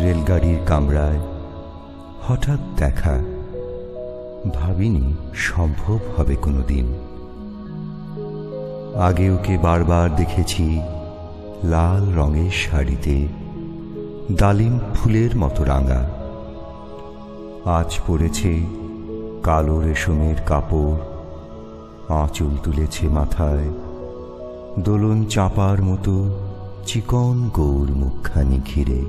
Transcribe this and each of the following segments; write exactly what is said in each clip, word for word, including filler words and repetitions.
রেলগাড়ির কামরায় হঠাৎ দেখা, ভাবিনি সম্ভব হবে কোনোদিন। আগে ওকে বারবার দেখেছি লাল রঙের শাড়িতে, ডালিম ফুলের মতো রাঙা। আজ পরেছে কালো রেশমের কাপড়, আঁচল তুলেছে মাথায়, দোলন চাঁপার মতো চিকন গৌর মুখখানি ঘিরে।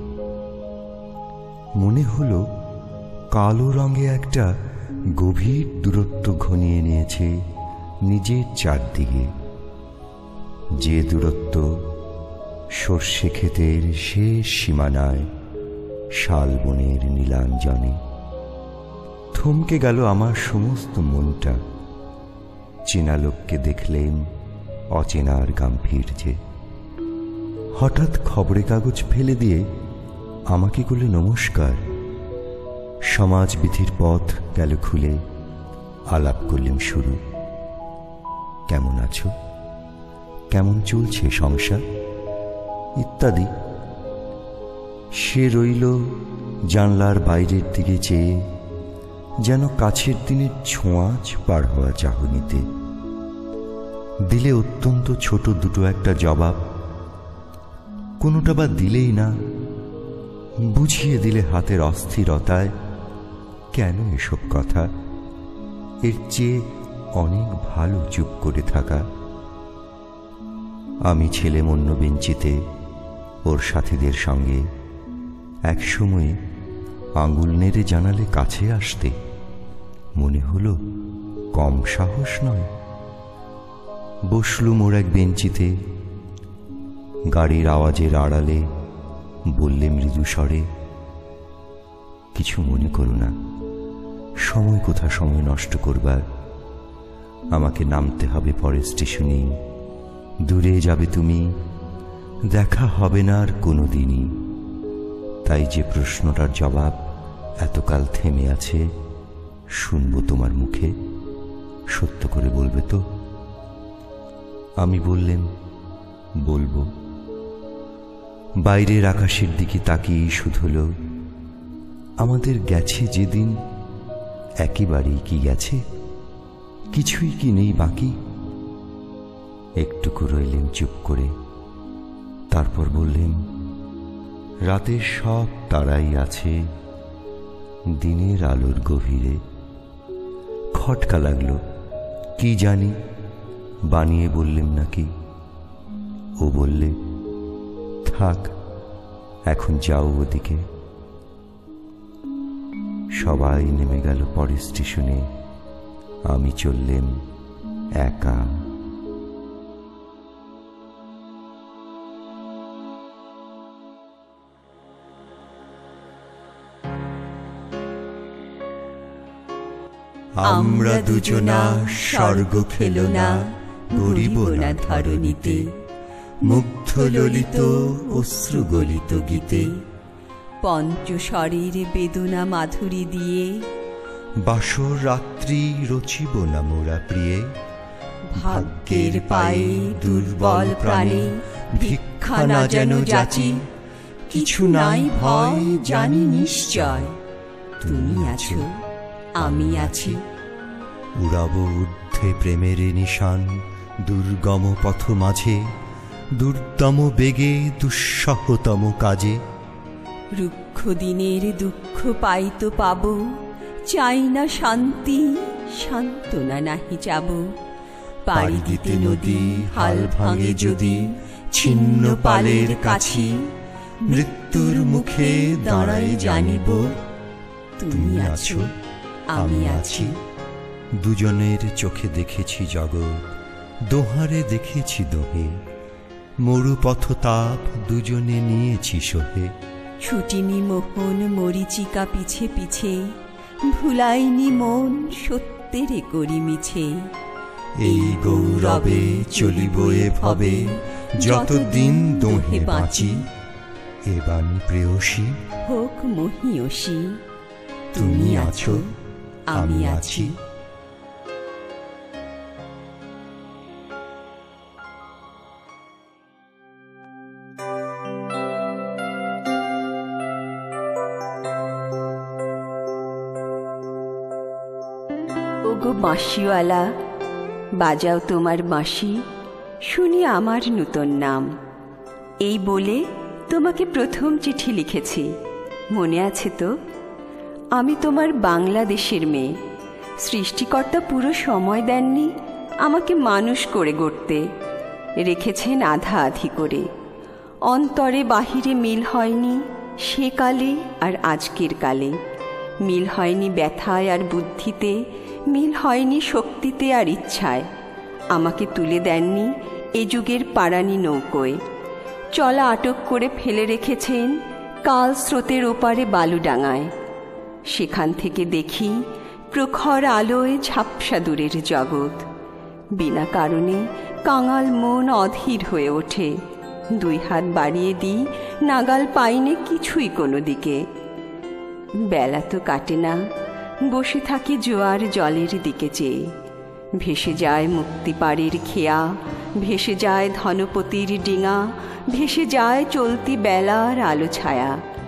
মনে হলো কালো রঙে একটা গভীর দূরত্ব ঘনিয়ে নিয়েছে নিজের চারদিকে, যে দূরত্ব সর্ষে ক্ষেতের শেষ সীমানায় শালবনের নীলাঞ্জনে। থমকে গেল আমার সমস্ত মনটা। চেনা লোককে দেখলেন অচেনার গাম্ভীর্যে। হঠাৎ খবরের কাগজ ফেলে দিয়ে আমাকে করলে নমস্কার। সমাজবিধির পথ গেল খুলে, আলাপ করলেন শুরু। কেমন আছো, কেমন চলছে সংসার ইত্যাদি। সে রইল জানলার বাইরের দিকে চেয়ে, যেন কাছের দিনের ছোঁয়াচ পার হওয়া চাহনিতে। দিলে অত্যন্ত ছোট দুটো একটা জবাব, কোনোটা বা দিলেই না। বুঝিয়ে দিলে হাতের অস্থিরতায়, কেন এসব কথা, এর চেয়ে অনেক ভালো চুপ করে থাকা। আমি ছেলে অন্য বেঞ্চিতে ওর সাথীদের সঙ্গে একসময় আঙুল নেড়ে জানালে কাছে আসতে। মনে হলো কম সাহস নয়। বসলুম ওর এক বেঞ্চিতে, গাড়ির আওয়াজের আড়ালে বললে মৃদু স্বরে, কিছু মনে করো না, সময় কোথা সময় নষ্ট করবার। আমাকে নামতে হবে পরের স্টেশনে, দূরে যাবে তুমি, দেখা হবে না আর কোনোদিনই। তাই যে প্রশ্নটার জবাব এতকাল থেমে আছে, শুনবো তোমার মুখে, সত্য করে বলবে তো? আমি বললেন, বলবো। বাইরের আকাশের দিকে তাকিয়ে শুধল, আমাদের গেছে যেদিন একেবারেই কি গেছে, কিছুই কি নেই বাকি। একটুকু রইলেন চুপ করে, তারপর বললেন, রাতের সব তারাই আছে দিনের আলোর গভীরে। খটকা লাগলো, কি জানি বানিয়ে বললেন নাকি। ও বললে, থাক এখন যাও ওদিকে। সবাই নেমে গেল পরের স্টেশনে, আমি চললেম একা। আমরা দুজনা স্বর্গ খেলো না, গড়িব না ধরণীতে, মুগ্ধ ললিত অশ্রু গলিত গীতে। পঞ্চস্বরের বেদনা মাধুরী দিয়ে বাসর রাত্রি রচিব না মোরা প্রিয়ে। ভাগ্যের পায়ে দুর্বল প্রাণে ভিক্ষা না যেন যাচি, কিছু নাই ভয় জানি নিশ্চয়, তুমি আছো আমি আছি। উড়াব ঊর্ধ্বে প্রেমের নিশান দুর্গম পথ মাঝে, দুর্দম বেগে দুঃসহতম কাজে। রুক্ষ দিনের দুঃখ পাইতো পাব, চাই না শান্তি সান্ত্বনা নাহি যাব। পাড়ি দিতে নদী হাল ভাঙে যদি, ছিন্ন পালের কাছি মৃত্যুর মুখে দাঁড়াই জানিব, তুমি আছো আমি আছি। দুজনের চোখে দেখেছি জগৎ, দোহারে দেখেছি দোহে, মরুপথ তাপ দুজনে নিয়েছি সহে। ছুটিনি মোহন মরিচিকা পিছে পিছে, ভুলাইনি মন সত্যের করি মিছে। এই গৌরবে চলিব এ ভবে, যতদিন দোহে বাঁচি। এ বাণী প্রেয়সী হোক মহিয়সী, তুমি আছো আমি আছি। ওগো বাঁশিওয়ালা, বাজাও তোমার বাঁশি, শুনি আমার নূতন নাম। এই বলে তোমাকে প্রথম চিঠি লিখেছি, মনে আছে তো? আমি তোমার বাংলাদেশের মেয়ে। সৃষ্টিকর্তা পুরো সময় দেননি আমাকে মানুষ করে গড়তে, রেখেছেন আধা আধি করে। অন্তরে বাহিরে মিল হয়নি সে কালে আর আজকের কালে, মিল হয়নি ব্যথায় আর বুদ্ধিতে, মিল হয়নি শক্তিতে আর ইচ্ছায়। আমাকে তুলে দেননি এ যুগের পারানি নৌকোয়, চলা আটক করে ফেলে রেখেছেন কাল স্রোতের ওপারে বালুডাঙায়। সেখান থেকে দেখি প্রখর আলোয় ঝাপসা দূরের জগৎ। বিনা কারণে কাঙাল মন অধীর হয়ে ওঠে, দুই হাত বাড়িয়ে দিই, নাগাল পাইনে কিছুই কোনো দিকে। বেলা তো কাটে না, বসে থাকি জোয়ার জলের দিকে চেয়ে। ভেসে যায় মুক্তিপাড়ের খেয়া, ভেসে যায় ধনপতির ডিঙা, ভেসে যায় চলতি বেলার আলো ছায়া।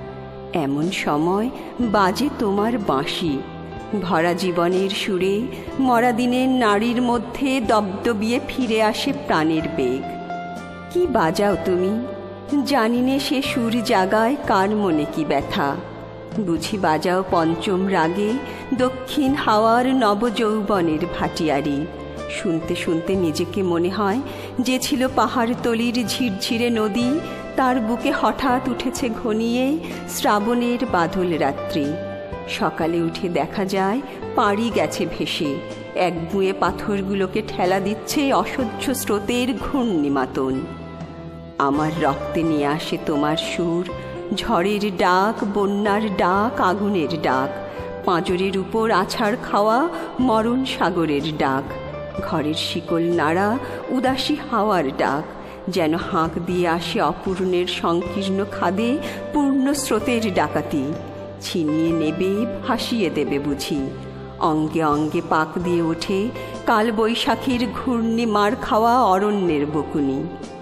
এমন সময় বাজে তোমার বাঁশি, ভরা জীবনের সুরে, মরা দিনের নারীর মধ্যে দবদবিয়ে ফিরে আসে প্রাণের বেগ। কি বাজাও তুমি, জানিনে সে সুর জাগায় কার মনে কি ব্যথা। বুঝি বাজাও পঞ্চম রাগে দক্ষিণ হাওয়ার নবযৌবনের ভাটিয়ারি। শুনতে শুনতে নিজেকে মনে হয় যে ছিল পাহাড়তলির ঝিরঝিরে নদী, তার বুকে হঠাৎ উঠেছে ঘনিয়ে শ্রাবণের বাদল রাত্রি। সকালে উঠে দেখা যায় পাড়ি গেছে ভেসে, এক বুয়ে পাথরগুলোকে ঠেলা দিচ্ছে অসহ্য স্রোতের ঘূর্ণিমাতন। আমার রক্তে নিয়ে আসে তোমার সুর, ঝড়ের ডাক, বন্যার ডাক, আগুনের ডাক, পাঁজরের উপর আছাড় খাওয়া মরণ সাগরের ডাক, ঘরের শিকল নাড়া উদাসী হাওয়ার ডাক, যেন হাঁক দিয়ে আসে অপূর্ণের সংকীর্ণ খাদে পূর্ণ স্রোতের ডাকাতি। ছিনিয়ে নেবে, ভাসিয়ে দেবে বুঝি। অঙ্গে অঙ্গে পাক দিয়ে ওঠে কাল বৈশাখীর ঘূর্ণি মার খাওয়া অরণ্যের বকুনি।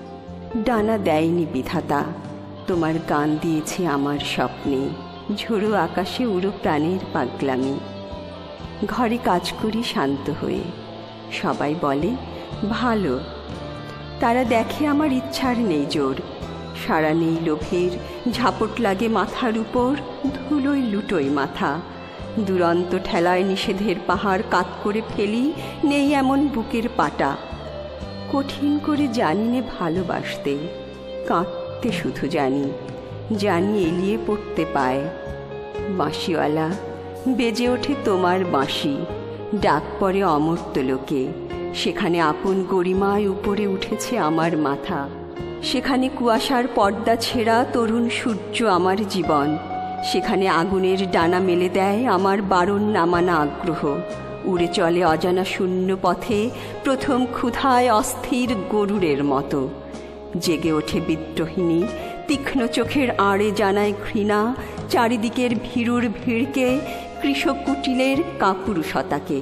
ডানা দেয়নি বিধাতা, তোমার গান দিয়েছে আমার স্বপ্নে, ঝোড়ো আকাশে উড়ো প্রাণের পাগলামি। ঘরে কাজ করি শান্ত হয়ে, সবাই বলে ভালো। তারা দেখে আমার ইচ্ছার নেই জোর, সারা নেই লোভের, ঝাপট লাগে মাথার উপর, ধুলোয় লুটোই মাথা। দুরন্ত ঠেলায় নিষেধের পাহাড় কাত করে ফেলি, নেই এমন বুকের পাটা। কঠিন করে জানি নে ভালোবাসতে, কাঁদতে শুধু জানি, জানি এলিয়ে পড়তে পায়। বাঁশিওয়ালা, বেজে ওঠে তোমার বাঁশি, ডাক পড়ে অমর্ত্য লোকে। সেখানে আপন গরিমায় উপরে উঠেছে আমার মাথা, সেখানে কুয়াশার পর্দা ছেঁড়া তরুণ সূর্য আমার জীবন। সেখানে আগুনের ডানা মেলে দেয় আমার বারণ নামানা আগ্রহ। উড়ে চলে অজানা শূন্য পথে প্রথম ক্ষুধায় অস্থির গরুরের মতো। জেগে ওঠে বিদ্রোহিণী, তীক্ষ্ণ চোখের আড়ে জানায় ঘৃণা চারিদিকের ভীরুর ভিড়কে, কৃষক কুটিলের কাপুরুষতাকে।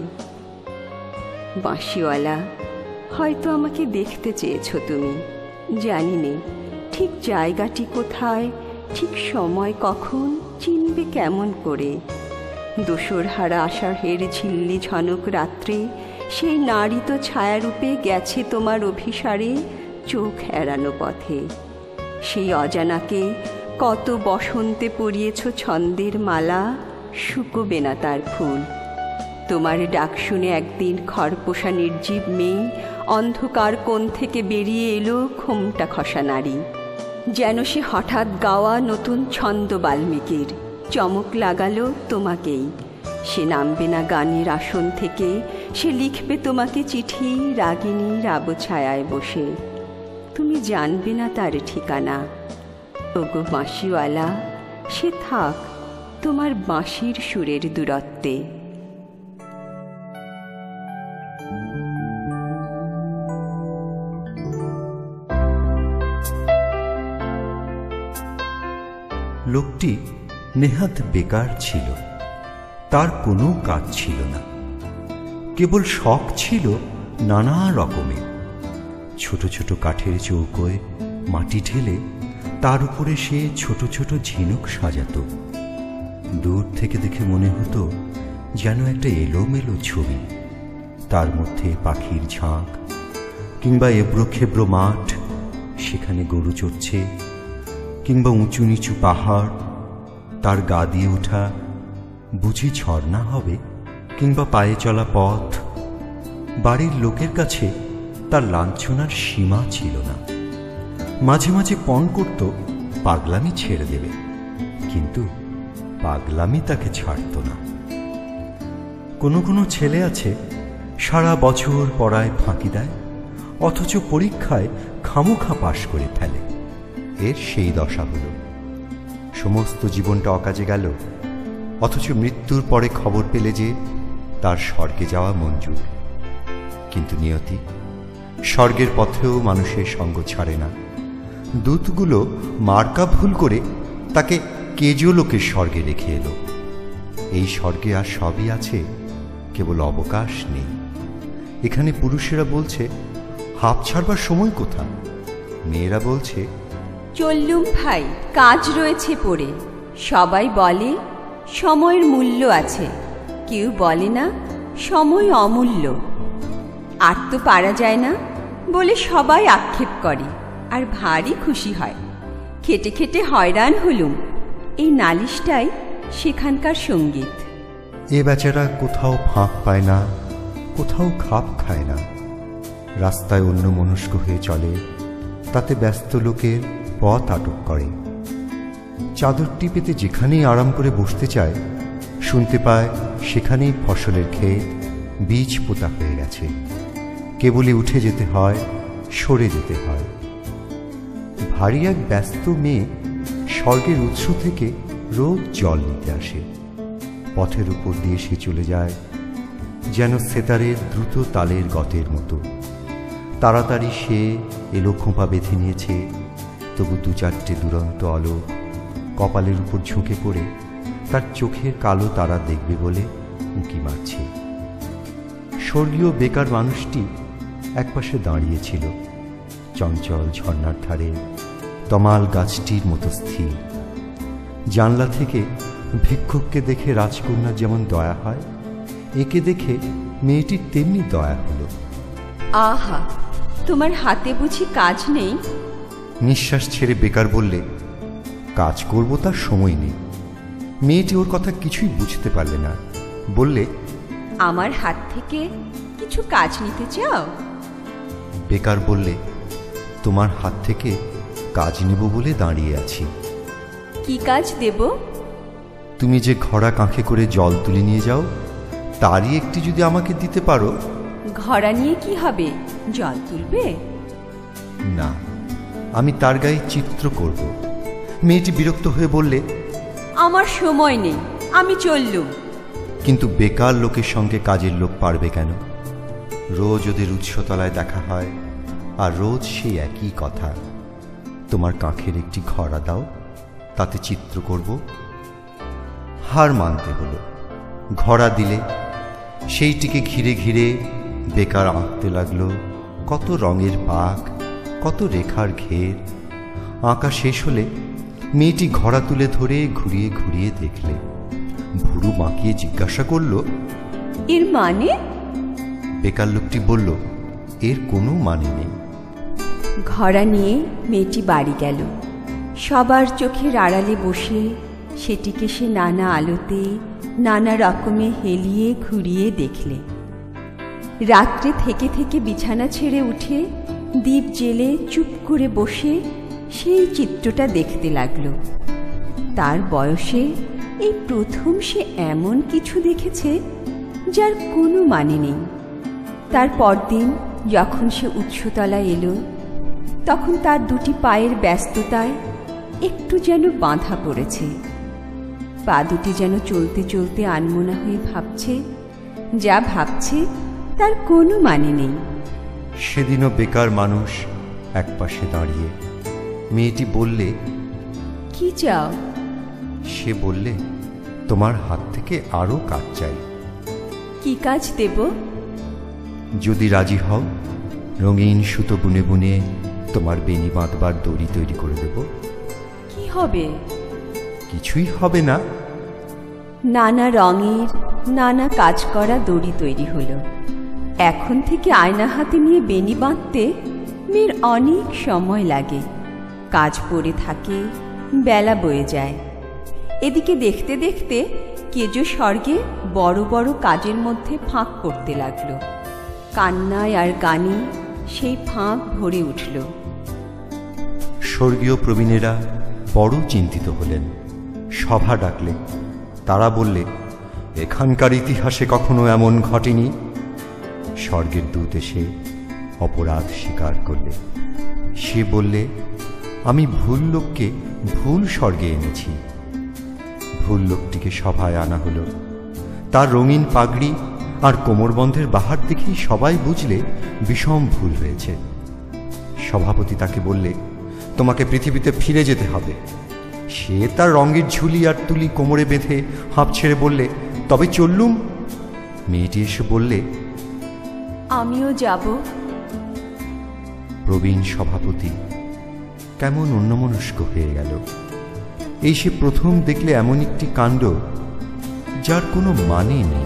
বাঁশিওয়ালা, হয়তো আমাকে দেখতে চেয়েছ তুমি, জানি নে ঠিক জায়গাটি কোথায়, ঠিক সময় কখন, চিনবে কেমন করে। দোসর হারা আষাঢ়ের ঝিল্লি ঝনক রাত্রে সেই নারী তো ছায়ারূপে গেছে তোমার অভিসারে চোখ এড়ানো পথে। সেই অজানাকে কত বসন্তে পরিয়েছ ছন্দের মালা, শুকোবে না তার ফুল। তোমার ডাক শুনে একদিন খরপোষা নির্জীব মেয়ে অন্ধকার কোণ থেকে বেরিয়ে এলো ঘোমটা খসা নারী। যেন সে হঠাৎ গাওয়া নতুন ছন্দ বাল্মীকির, চমক লাগালো তোমাকেই। সে নামবে না গানের আসন থেকে, সে লিখবে তোমাকে চিঠি রাগিনীর আবছায়ায় বসে। তুমি জানবে না তার ঠিকানা। ওগো বাঁশিওয়ালা, সে থাক তোমার বাঁশির সুরের দূরত্বে। লোকটি নেহাত বেকার ছিল, তার কোনো কাজ ছিল না, কেবল শখ ছিল নানা রকমের। ছোট ছোট কাঠের চৌকোয় মাটি ঢেলে তার উপরে সে ছোট ছোট ঝিনুক সাজাত। দূর থেকে দেখে মনে হতো যেন একটা এলোমেলো ছবি। তার মধ্যে পাখির ঝাঁক, কিংবা এবড়ো খেবড়ো মাঠ, সেখানে গরু চড়ছে, কিংবা উঁচু নিচু পাহাড়, তার গা দিয়ে ওঠা বুঝি ঝর্ণা হবে, কিংবা পায়ে চলা পথ। বাড়ির লোকের কাছে তার লাঞ্ছনার সীমা ছিল না। মাঝে মাঝে পণ করত পাগলামি ছেড়ে দেবে, কিন্তু পাগলামি তাকে ছাড়ত না। কোনো কোনো ছেলে আছে সারা বছর পড়ায় ফাঁকি দেয়, অথচ পরীক্ষায় খামোখা পাশ করে ফেলে। এর সেই দশা হল। সমস্ত জীবনটা অকাজে গেল, অথচ মৃত্যুর পরে খবর পেলে যে তার স্বর্গে যাওয়া মঞ্জুর। কিন্তু নিয়তি স্বর্গের পথেও মানুষের সঙ্গ ছাড়ে না। দূতগুলো মার্কা ভুল করে তাকে কেজোলোকের স্বর্গে রেখে এলো। এই স্বর্গে আর সবই আছে, কেবল অবকাশ নেই। এখানে পুরুষেরা বলছে হাঁপ ছাড়বার সময় কোথা, মেয়েরা বলছে চললুম ভাই, কাজ রয়েছে পড়ে। সবাই বলে সময়ের মূল্য আছে, কেউ বলে না সময় অমূল্য। আর তো পারা যায় না বলে সবাই আক্ষেপ করে, আর ভারী খুশি হয়। খেটে খেটে হয়রান হলুম, এই নালিশটাই সেখানকার সঙ্গীত। এ বেচারা কোথাও ফাঁক পায় না, কোথাও খাপ খায় না। রাস্তায় অন্য মনস্ক হয়ে চলে, তাতে ব্যস্ত লোকের পথ আটক করে। চাদরটি পেতে যেখানেই আরাম করে বসতে চায়, শুনতে পায় সেখানেই ফসলের ক্ষেত, বীজ পোতা হয়ে গেছে। কেবলই উঠে যেতে হয়, সরে যেতে হয়। ভারী এক ব্যস্ত মেয়ে স্বর্গের উৎস থেকে রোজ জল নিতে আসে। পথের উপর দিয়ে সে চলে যায় যেন সেতারের দ্রুত তালের গতের মতো। তাড়াতাড়ি সে এলো খোঁপা বেঁধে নিয়েছে, তবু দু চারটে দুরন্ত আলোক কপালের উপর ঝুঁকে পড়ে তার চোখের কালো তারা দেখবে বলে উঁকি মারছে। স্বর্গীয় বেকার মানুষটি একপাশে দাঁড়িয়েছিল, চঞ্চল ঝর্ণার ধারে তমাল গাছটির মতো স্থির। জানলা থেকে ভিক্ষুককে দেখে রাজকন্যার যেমন দয়া হয়, একে দেখে মেয়েটির তেমনি দয়া হলো। আহা, তোমার হাতে বুঝি কাজ নেই? নিঃশ্বাস ছেড়ে বেকার বললে, কাজ করব তার সময় নেই। মেয়েটি ওর কথা কিছুই বুঝতে পারলে না, বললে, আমার হাত থেকে কিছু কাজ নিতে চাও? বেকার বললে, তোমার হাত থেকে কাজ নেব বলে দাঁড়িয়ে আছি। কি কাজ দেব? তুমি যে ঘড়া কাঁখে করে জল তুলে নিয়ে যাও, তারই একটি যদি আমাকে দিতে পারো। ঘড়া নিয়ে কি হবে, জল তুলবে? না, আমি তার গায়ে চিত্র করব। মেয়েটি বিরক্ত হয়ে বললে, আমার সময় নেই, আমি চললুম। কিন্তু বেকার লোকের সঙ্গে কাজের লোক পারবে কেন? রোজ ওদের উৎসতলায় দেখা হয়, আর রোজ সেই একই কথা। তোমার কাঁখের একটি ঘড়া দাও, তাতে চিত্র করব। হার মানতে হলো। ঘড়া দিলে সেইটিকে ঘিরে ঘিরে বেকার আঁকতে লাগলো কত রঙের পাক, কত রেখার ঘের। আঁকা শেষ হলে মেয়েটি ঘড়া তুলে ধরে ঘুরিয়ে ঘুরিয়ে দেখলে, ভুরু বাঁকিয়ে জিজ্ঞাসা করল, এর মানে? বেকার লোকটি বলল, এর কোনো মানে নেই। ঘড়া নিয়ে মেয়েটি বাড়ি গেল। সবার চোখের আড়ালে বসে সেটিকে সে নানা আলোতে নানা রকমে হেলিয়ে ঘুরিয়ে দেখলে। রাত্রে থেকে থেকে বিছানা ছেড়ে উঠে দীপ জেলে চুপ করে বসে সেই চিত্রটা দেখতে লাগলো। তার বয়সে এই প্রথম সে এমন কিছু দেখেছে যার কোনো মানে নেই। তার পরদিন যখন সে উৎসতলায় এলো, তখন তার দুটি পায়ের ব্যস্ততায় একটু যেন বাঁধা পড়েছে। পা দুটি যেন চলতে চলতে আনমনা হয়ে ভাবছে, যা ভাবছে তার কোনো মানে নেই। সেদিনও বেকার মানুষ একপাশে দাঁড়িয়ে। মেয়েটি বললে, কি চাও? সে বললে, তোমার হাত থেকে আরো কাজ চাই। কি কাজ দেব? যদি রাজি হও, রঙিন সুতো বুনে বুনে তোমার বেনি বাঁধবার দড়ি তৈরি করে দেব। কি হবে? কিছুই হবে না। নানা রঙের নানা কাজ করা দড়ি তৈরি হলো। এখন থেকে আয়না হাতে নিয়ে বেনি বাঁধতে মেয়ের অনেক সময় লাগে। কাজ পড়ে থাকে, বেলা বয়ে যায়। এদিকে দেখতে দেখতে কেজো স্বর্গে বড় বড় কাজের মধ্যে ফাঁক করতে লাগলো। কান্নায় আর গানে সেই ফাঁক ভরে উঠল। স্বর্গীয় প্রবীণেরা বড় চিন্তিত হলেন। সভা ডাকলে। তারা বললে, এখানকার ইতিহাসে কখনো এমন ঘটেনি। স্বর্গের দূত এসে অপরাধ স্বীকার করলে। সে বললে, আমি ভুল লোককে ভুল স্বর্গে এনেছি। ভুল লোকটিকে সভায় আনা হলো। তার রঙিন পাগড়ি আর কোমরবন্ধের বাহার দেখেই সবাই বুঝলে বিষম ভুল হয়েছে। সভাপতি তাকে বললে, তোমাকে পৃথিবীতে ফিরে যেতে হবে। সে তার রঙের ঝুলি আর তুলি কোমরে বেঁধে হাঁপ ছেড়ে বললে, তবে চললুম। মেয়েটি এসে বললে, আমিও যাব। প্রবীণ সভাপতি কেমন অন্যমনস্ক হয়ে গেল। এই সে প্রথম দেখলে এমন একটি কাণ্ড যার কোনো মানে নেই।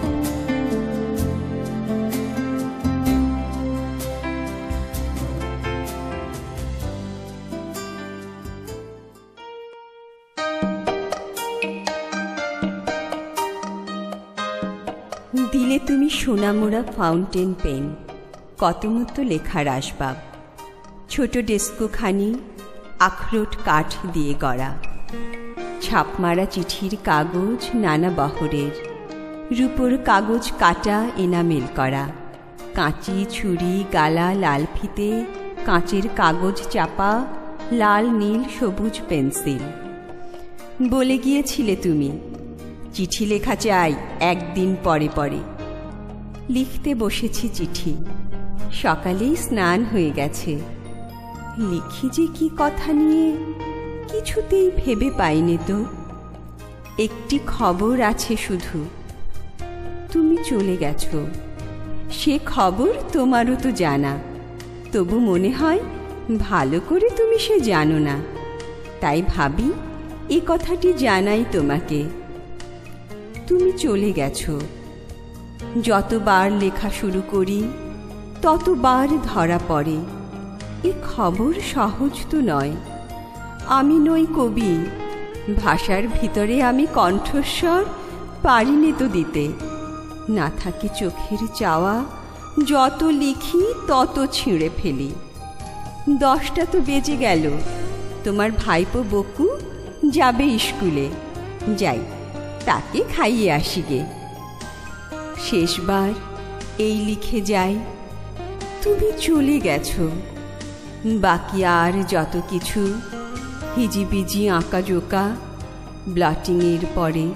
দিলে তুমি সোনামোড়া ফাউন্টেন পেন, কত মতো লেখার আসবাব, ছোট ডেস্কোখানি আখরোট কাঠ দিয়ে গড়া, ছাপমারা চিঠির কাগজ নানা বহরের, রূপোর কাগজ কাটা এনামেল করা, কাঁচি ছুরি গালা লাল ফিতে, কাঁচের কাগজ চাপা, লাল নীল সবুজ পেন্সিল। বলে গিয়েছিলে তুমি, চিঠি লেখা চাই একদিন পরে পরে। লিখতে বসেছি চিঠি, সকালেই স্নান হয়ে গেছে। লিখি যে কি কথা নিয়ে কিছুতেই ভেবে পাইনি তো। একটি খবর আছে শুধু, তুমি চলে গেছো। সে খবর তোমারও তো জানা, তবু মনে হয় ভালো করে তুমি সে জানো না। তাই ভাবি এ কথাটি জানাই তোমাকে। তুমি চলে গেছো। যতবার লেখা শুরু করি ততবার ধরা পড়ে, এ খবর সহজ তো নয়। আমি নই কবি, ভাষার ভিতরে আমি কণ্ঠস্বর পারিনে তো দিতে। না থাকে চোখের চাওয়া, যত লিখি তত ছিঁড়ে ফেলি। দশটা তো বেজে গেল, তোমার ভাইপো বকু যাবে স্কুলে। যাই, তাকে খাইয়ে আসি গে। শেষবার এই লিখে যাই, তুমি চলে গেছো। বাকি আর যত কিছু হিজিবিজি আঁকা জোকা ব্লটিংয়ের পরে।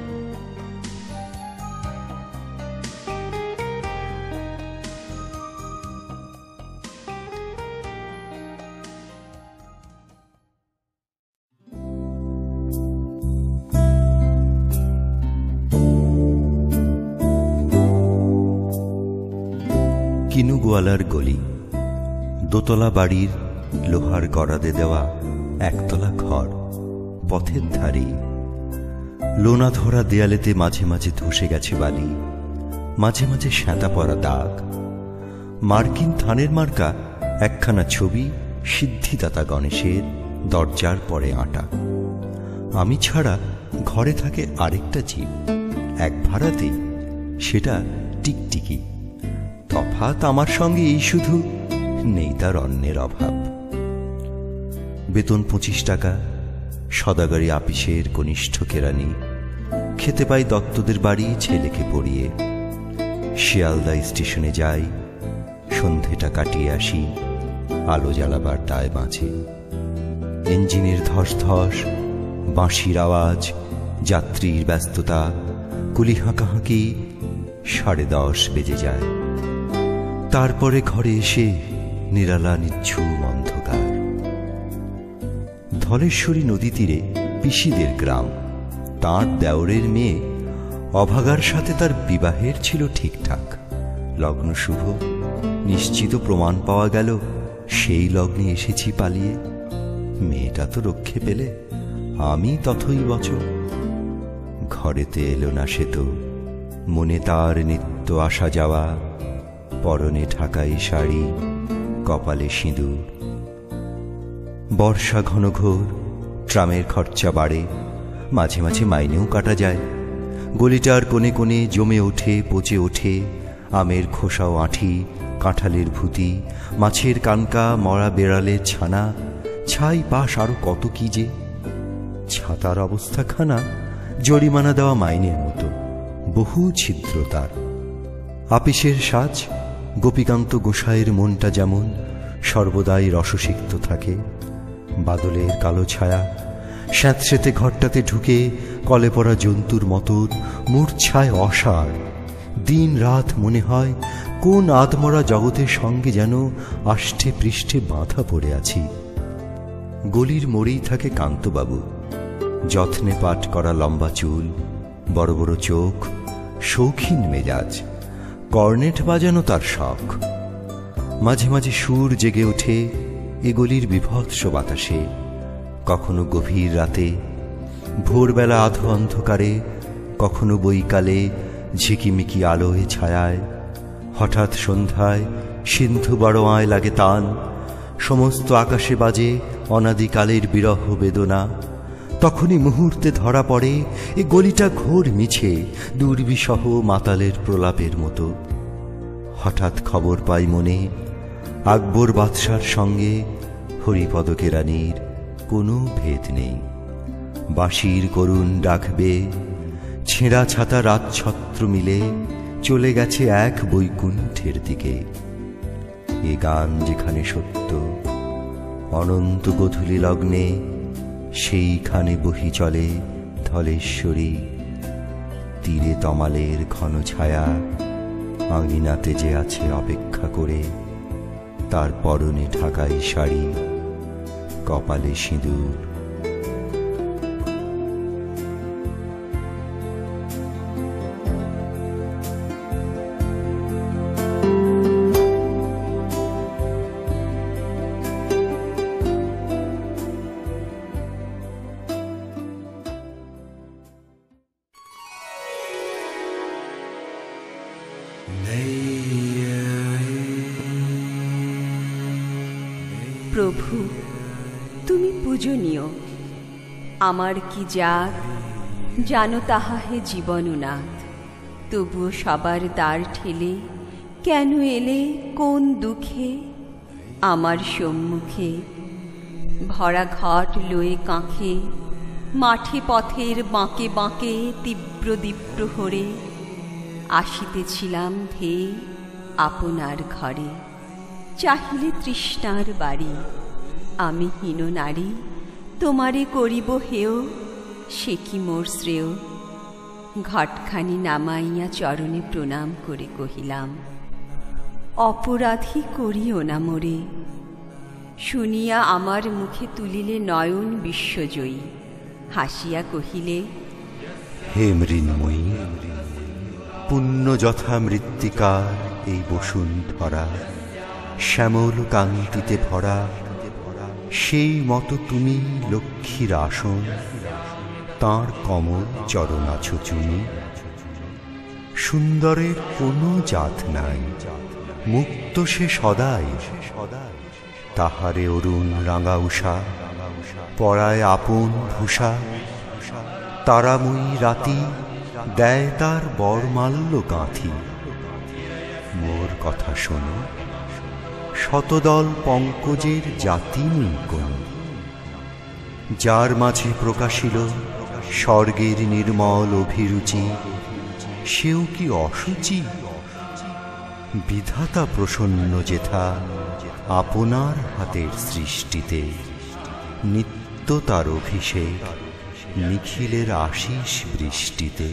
কিনুগোয়ালার গলি, দোতলা বাড়ির লোহার গড়াদে দেওয়া একতলা ঘর, পথের ধারে। লোনা ধরা দেয়ালেতে মাঝে মাঝে ধসে গেছে বালি, মাঝে মাঝে শ্যাঁতা পড়া দাগ। মার্কিন থানের মার্কা একখানা ছবি সিদ্ধিদাতা গণেশের দরজার পরে আঁটা। আমি ছাড়া ঘরে থাকে আরেকটা জীব, এক ভাড়াতেই, সেটা টিকটিকি। তফাৎ আমার সঙ্গে এই শুধু, নেই তার অন্যের অভাব। বেতন পঁচিশ টাকা, সদাগরি আপিসের কনিষ্ঠ কেরানি। খেতে পাই দত্তদের বাড়ি ছেলেকে পড়িয়ে। শিয়ালদা স্টেশনে যাই, সন্ধেটা কাটিয়ে আসি আলো জ্বালাবার দায় বাঁচে। ইঞ্জিনের ধস ধস, বাঁশির আওয়াজ, যাত্রীর ব্যস্ততা, কুলি হাঁকাহাঁকি, সাড়ে দশ বেজে যায়। তারপরে ঘরে এসে নিরালা নিঝুম অন্ধকার। ধলেশ্বরী নদী তীরে পিসিদের গ্রাম। তাঁর দেওরের মেয়ে অভাগার সাথে তার বিবাহের ছিল ঠিকঠাক। লগ্ন শুভ, নিশ্চিত প্রমাণ পাওয়া গেল সেই লগ্নে এসেছি পালিয়ে। মেয়েটা তো রক্ষে পেলে, আমি তথই বচন। ঘরেতে এলো না সে তো, মনে তার নিত্য আসা যাওয়া। পরনে ঢাকাই শাড়ি, কপালে সিঁদুর। বর্ষা ঘন ঘোর, ট্রামের খরচা বাড়ে, মাঝে মাঝে মাইনেও কাটা যায়। গলিটার কোণে কোণে জমে ওঠে, পচে ওঠে আমের খোসা ও আঁঠি, কাঁঠালের ভুতি, মাছের কানকা, মরা বেড়ালের ছানা, ছাই পাশ আরো কত কি যে। ছাতার অবস্থাখানা জরিমানা দেওয়া মাইনের মতো, বহু ছিদ্র তার। আপিসের সাজ, গোপীকান্ত গোসাইয়ের মনটা যেমন সর্বদাই রসসিক্ত থাকে। বাদলের কালো ছায়া স্যাঁতস্যাঁতে ঘরটাতে ঢুকে কলে পড়া জন্তুর মতন মূর্ছায় অসাড়। দিন রাত মনে হয় কোন আধমরা জগতের সঙ্গে যেন আষ্ঠে পৃষ্ঠে বাঁধা পড়ে আছি। গলির মোড়েই থাকে কান্তবাবু, যত্নে পাট করা লম্বা চুল, বড় বড় চোখ, শৌখিন মেজাজ। কর্নেট বাজানো তার শখ। মাঝে মাঝে সুর জেগে ওঠে এ গলির বিভৎস বাতাসে। কখনো গভীর রাতে, ভোরবেলা আধো অন্ধকারে, কখনো বৈকালে ঝিকিমিকি আলোয় ছায়ায়। হঠাৎ সন্ধ্যায় সিন্ধু বড়োয়ায় লাগে তান, সমস্ত আকাশে বাজে অনাদিকালের বিরহ বেদনা। তখনই মুহূর্তে ধরা পড়ে এ গলিটা ঘোর মিছে, দুর্বিসহ মাতালের প্রলাপের মতো। হঠাৎ খবর পাই মনে, আকবর বাদশার সঙ্গে হরিপদ কেরানির কোনো ভেদ নেই। বাঁশির করুণ ডাকবে, ছেঁড়া ছাতা রাতছত্র মিলে চলে গেছে এক বৈকুণ্ঠের দিকে। এ গান যেখানে সত্য, অনন্ত গোধূলি লগ্নে সেইখানে বহি চলে ধলেশ্বরী। তীরে তমালের ঘন ছায়া আঙিনাতে যে আছে অপেক্ষা করে, তার পরনে ঢাকাই শাড়ি, কপালে সিঁদুর। প্রভু, তুমি পূজনীয়। আমার কি জাত জানো তাহা হে জীবননাথ। তবুও সবার দ্বার ঠেলে কেন এলে কোন দুঃখে আমার সম্মুখে? ভরা ঘট লয়ে কাঁখে, মাঠে পথের বাঁকে বাঁকে তীব্র দ্বীপ্রহরে আসিতেছিলাম ধেয়ে আপনার ঘরে। চাহিলে তৃষ্ণার বাড়ি, আমি হীন নারী তোমারে করিব হেয়, সে কি মোর শ্রেয়? ঘটখানি নামাইয়া চরণে প্রণাম করে কহিলাম, অপরাধী করিও না মোরে। শুনিয়া আমার মুখে তুলিলে নয়ন বিশ্বজয়ী, হাসিয়া কহিলে, হে মৃন্ময়ী, পুণ্য যথা মৃত্তিকার এই বসুন্ধরা, শ্যামল কান্তিতে ভরা, সেই মতো তুমি লক্ষ্মীর আসন, তাঁর কমল চরণ আছো চুনি। সুন্দরের কোনো জাত নাই, মুক্ত সে সদাই, তাহারে অরুণ রাঙা উষা পরায় আপন ভূষা। তারাময়ী রাতি দেয় তার বরমাল্য গাঁথি। মোর কথা শোনো, শতদল পঙ্কজের জাতি নেই কোন, যার মাঝে প্রকাশিল স্বর্গের নির্মল অভিরুচি, সেও কি অসুচি? বিধাতা প্রসন্ন যেথা আপনার হাতের সৃষ্টিতে, নিত্য তার অভিষেক নিখিলের আশিস বৃষ্টিতে।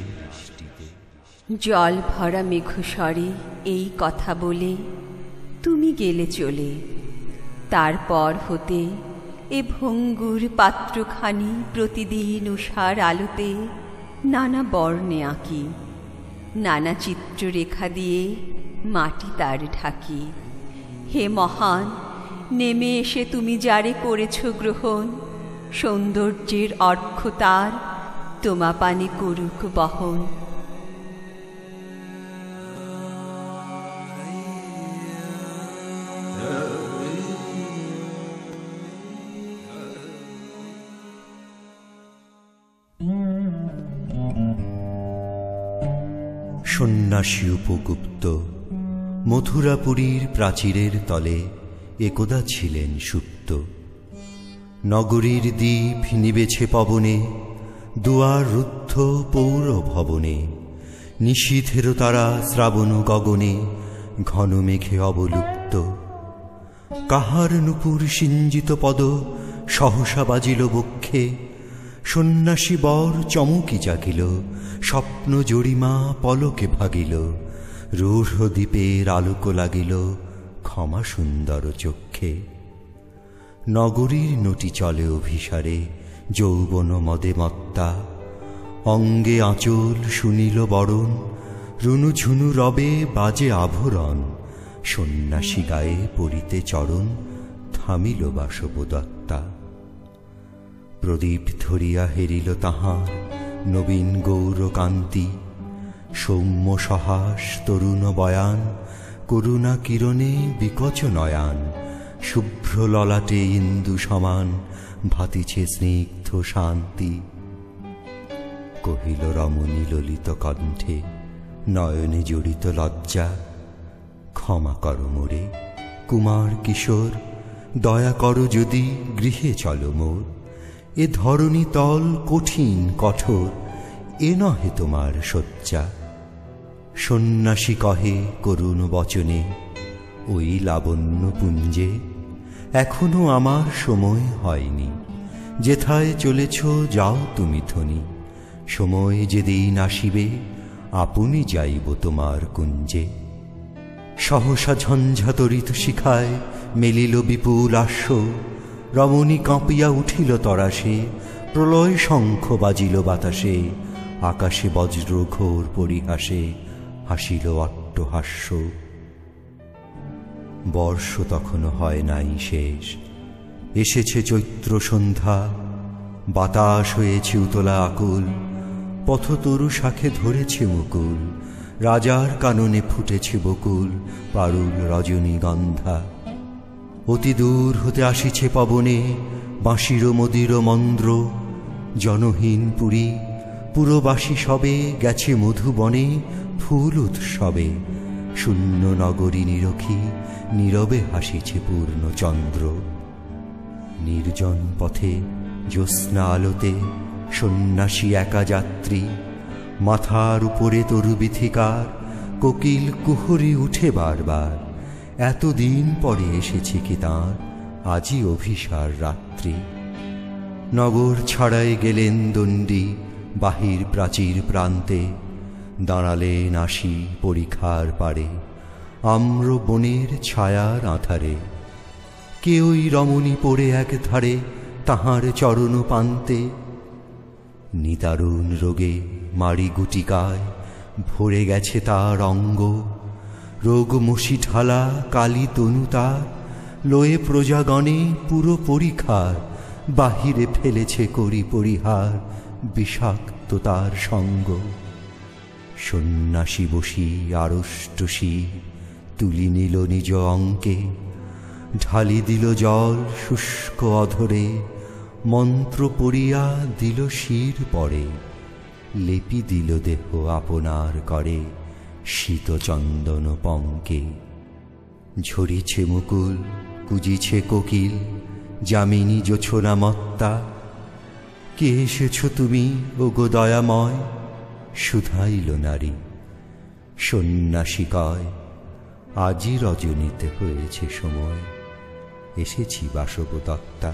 জল ভরা মেঘস্বরে এই কথা বলে তুমি গেলে চলে। তারপর হতে এ ভঙ্গুর পাত্রখানি প্রতিদিন উষার আলোতে নানা বর্ণে আঁকি, নানা চিত্ররেখা দিয়ে মাটি তার ঢাকি। হে মহান, নেমে এসে তুমি যারে করেছ গ্রহণ, সৌন্দর্যের অর্ঘ্য তার তোমা পানে করুক বহন। সন্ন্যাসী উপগুপ্ত মথুরাপুরীর প্রাচীরের তলে একদা ছিলেন সুপ্ত। নগরীর দ্বীপ নিবেছে পবনে, দুয়ার রুদ্ধ পৌর ভবনে, নিশীথের তারা শ্রাবণ গগনে ঘন মেঘে অবলুপ্ত। কাহার নূপুর সিঞ্জিত পদ সহসা বাজিল বক্ষে, সন্ন্যাসী বর চমকি জাগিল, স্বপ্ন জরিমা পলকে ভাগিল, রূঢ় দ্বীপের আলোক লাগিল ক্ষমা সুন্দর চক্ষে। নগরীর নটি চলে অভিসারে যৌবন মদে মত্তা, অঙ্গে আঁচল শুনিল বরণ, রুনু ঝুনু রবে বাজে আভরণ, সন্ন্যাসী গায়ে পড়িতে চরণ থামিল বাসবদত্তা। প্রদীপ ধরিয়া হেরিল তাহার নবীন গৌরকান্তি, সৌম্য সহাস তরুণ বয়ান, করুণা কিরণে বিকচ নয়ান, শুভ্র ললাটে ইন্দু সমান ভাতিছে স্নিগ্ধ শান্তি। কহিল রমণী ললিত কণ্ঠে নয়নে জড়িত লজ্জা, ক্ষমা কর মোরে কুমার কিশোর, দয়া কর যদি গৃহে চলো মোর। এ ধরণী তল কঠিন কঠোর, এ নহে তোমার শয্যা। সন্ন্যাসী কহে করুণ বচনে ওই লাবণ্য পুঞ্জে, এখনো আমার সময় হয়নি, যেথায় চলেছ যাও তুমি ধনী। সময় যেদিন আসিবে আপনি যাইব তোমার কুঞ্জে। সহসা ঝঞ্ঝাতরিত শিখায় মেলিল বিপুল আশ্ব, রমণী কাঁপিয়া উঠিল তরাসে, প্রলয় শঙ্খ বাজিল বাতাসে, আকাশে বজ্র ঘোর পরিহাসে হাসিল অট্টহাস্য। বর্ষ তখনও হয় নাই শেষ, এসেছে চৈত্র সন্ধ্যা, বাতাস হয়েছে উতলা আকুল, পথতরু শাখে ধরেছে মুকুল, রাজার কাননে ফুটেছে বকুল পারুল রজনীগন্ধা। অতি দূর হতে আসিছে পবনে বাঁশির মদির মন্দ্র, জনহীন পুরী পুরবাসী সবে গেছে মধুবনে ফুল উৎসবে, শূন্য নগরী নিরখী নীরবে হাসিছে পূর্ণচন্দ্র। নির্জন পথে জ্যোৎস্না আলোতে সন্ন্যাসী একা যাত্রী, মাথার উপরে তরু বিথিকার, কোকিল কুহরি উঠে বারবার। এতদিন পরে এসেছে কি তাঁর আজই অভিসার রাত্রি। নগর ছাড়াই গেলেন দণ্ডী বাহির প্রাচীর প্রান্তে, দাঁড়ালেন আসি পরিখার পারে আম্র বনের ছায়ার আধারে। কেউই রমণী পড়ে এক ধারে তাহার চরণ পান্তে, নিদারুণ রোগে মারি গুটিকায় ভরে গেছে তার অঙ্গ। রোগ মশি ঢালা কালী তনু তার, লয়ে প্রজাগণে পুরো পরিখার, বাহিরে ফেলেছে করি পরিহার বিষাক্ত তার সঙ্গ। সন্ন্যাসী বসি আড়ষ্টসী তুলি নিল নিজ অঙ্কে, ঢালি দিল জল শুষ্ক অধরে, মন্ত্র পড়িয়া দিল শির পরে, লেপি দিল দেহ আপনার করে শীত চন্দন পঙ্কে। ঝরিছে মুকুল কুজিছে কোকিল যামিনী জোছনা মত্তা, কে এসেছ তুমি ওগো দয়াময় শুধাইল নারী। সন্ন্যাসী কয় আজই রজনীতে হয়েছে সময়, এসেছি বাসবদত্তা।